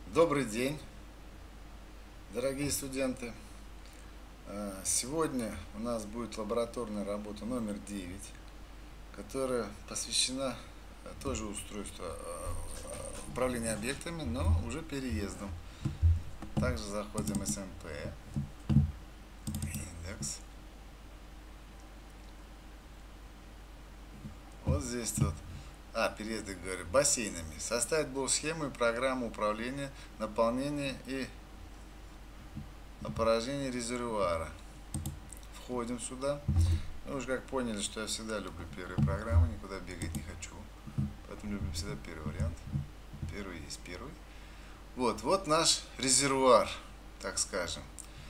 Добрый день, дорогие студенты. Сегодня у нас будет лабораторная работа номер 9, которая посвящена тоже устройству управления объектами, но уже переездом. Также заходим в СМП, индекс. Вот здесь вот. Переезды, говорю, бассейнами. Составить блок-схему и программу управления, наполнения и опорожнения резервуара. Входим сюда. Вы уже как поняли, что я всегда люблю первые программы, никуда бегать не хочу. Поэтому люблю всегда первый вариант. Первый есть первый. Вот наш резервуар, так скажем.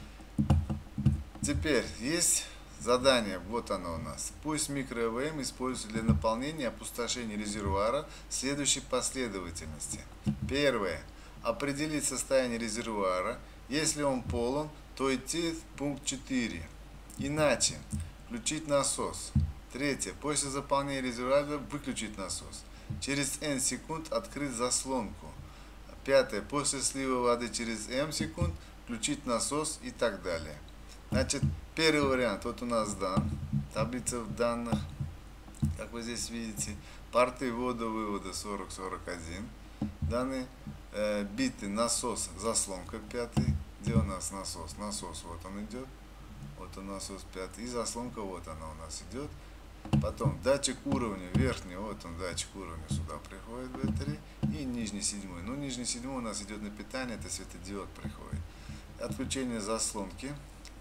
Теперь есть задание, вот оно у нас. Пусть микро-ЭВМ используется для наполнения и опустошения резервуара в следующей последовательности. Первое. Определить состояние резервуара. Если он полон, то идти в пункт 4. Иначе включить насос. Третье. После заполнения резервуара выключить насос. Через N секунд открыть заслонку. Пятое. После слива воды через M секунд включить насос и так далее. Значит, первый вариант, вот у нас дан, таблица данных, как вы здесь видите, порты ввода-вывода 40-41, данные биты, насос, заслонка 5, где у нас насос? Насос, вот он идет, вот он насос 5, и заслонка, вот она у нас идет. Потом датчик уровня, верхний, вот он датчик уровня сюда приходит, B3, и нижний 7. Ну, нижний 7 у нас идет на питание, это светодиод приходит. Отключение заслонки.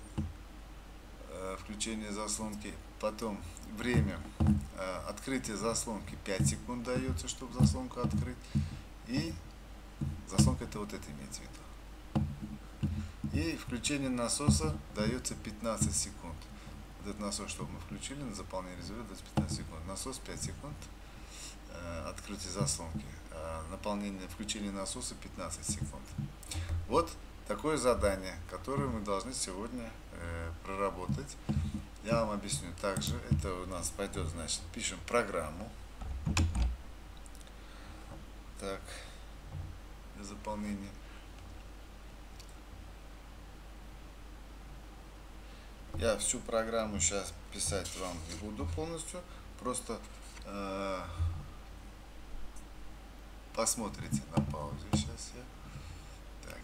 Включение заслонки, потом время открытия заслонки 5 секунд дается, чтобы заслонку открыть, и заслонка это вот это имеется в виду. И включение насоса дается 15 секунд. Вот этот насос, чтобы мы включили на заполнение резервуара, дается 15 секунд. Насос 5 секунд, открытие заслонки, наполнение, включение насоса 15 секунд. Вот такое задание, которое мы должны сегодня проработать. Я вам объясню также. Это у нас пойдет, значит, пишем программу. Так, для заполнения. Я всю программу сейчас писать вам не буду полностью. Просто посмотрите на паузе. Сейчас я. Так.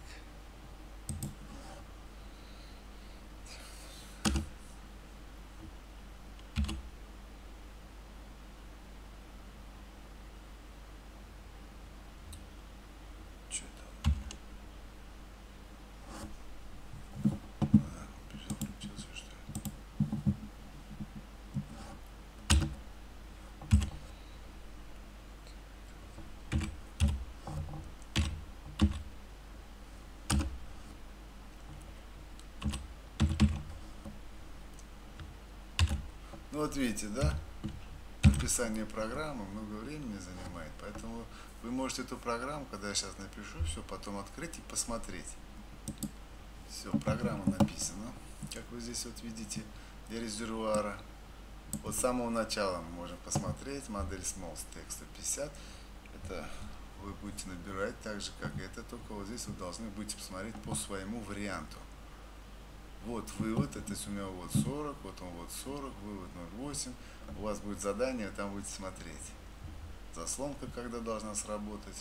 Ну вот видите, да? Написание программы много времени занимает, поэтому вы можете эту программу, когда я сейчас напишу, все потом открыть и посмотреть. Все, программа написана. Как вы здесь вот видите, для резервуара. Вот с самого начала мы можем посмотреть модель Small Stack 150. Это вы будете набирать так же, как это, только вот здесь вы должны будете посмотреть по своему варианту. Вот вывод, это у меня вот 40, вот он вот 40, вывод 0,8. У вас будет задание, там будете смотреть. Заслонка, когда должна сработать.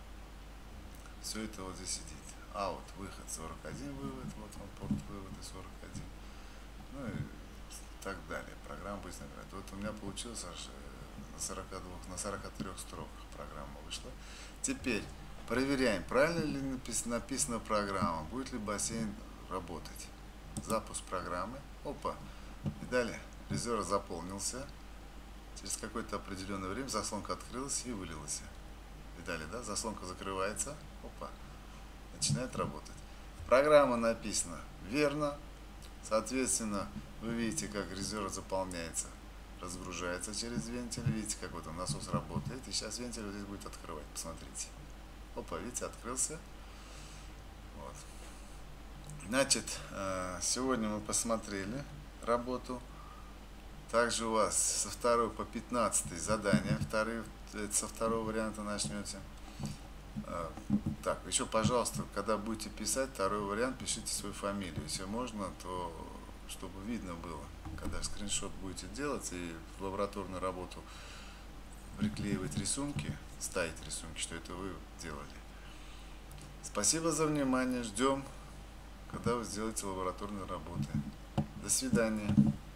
Все это вот здесь сидит. Out, выход 41, вывод, вот он порт вывода 41. Ну и так далее. Программа будет набирать. Вот у меня получилось аж на 43 строках программа вышла. Теперь проверяем, правильно ли написана программа, будет ли бассейн работать. Запуск программы. Опа. И далее резервуар заполнился. Через какое-то определенное время заслонка открылась и вылилась. И далее, да, заслонка закрывается. Опа. Начинает работать. Программа написана верно. Соответственно, вы видите, как резервуар заполняется, разгружается через вентиль. Видите, как вот он насос работает. И сейчас вентиль вот здесь будет открывать. Посмотрите. Опа, видите, открылся. Вот. Значит, сегодня мы посмотрели работу. Также у вас со 2 по 15 задания, со второго варианта начнете. Так, еще, пожалуйста, когда будете писать второй вариант, пишите свою фамилию. Если можно, то чтобы видно было, когда скриншот будете делать и в лабораторную работу приклеивать рисунки, ставить рисунки, что это вы делали. Спасибо за внимание. Ждем, когда вы сделаете лабораторные работы. До свидания.